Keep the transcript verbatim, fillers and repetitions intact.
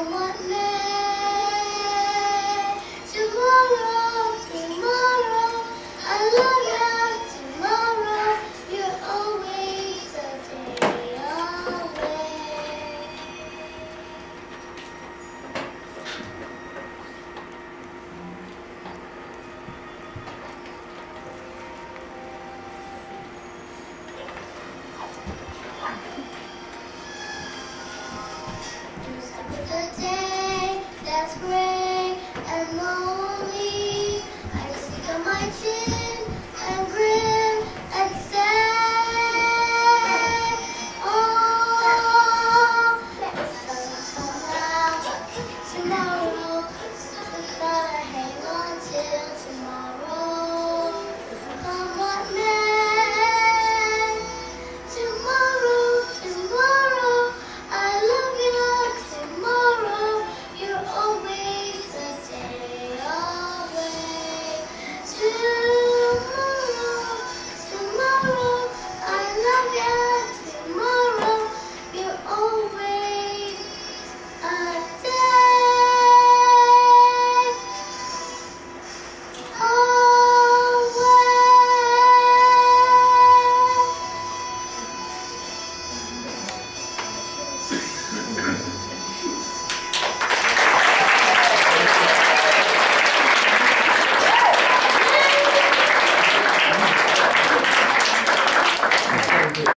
come what may. Tomorrow, tomorrow, I love you. Tomorrow, you're always a day away. The day that's gray and lonely, I just think of my children.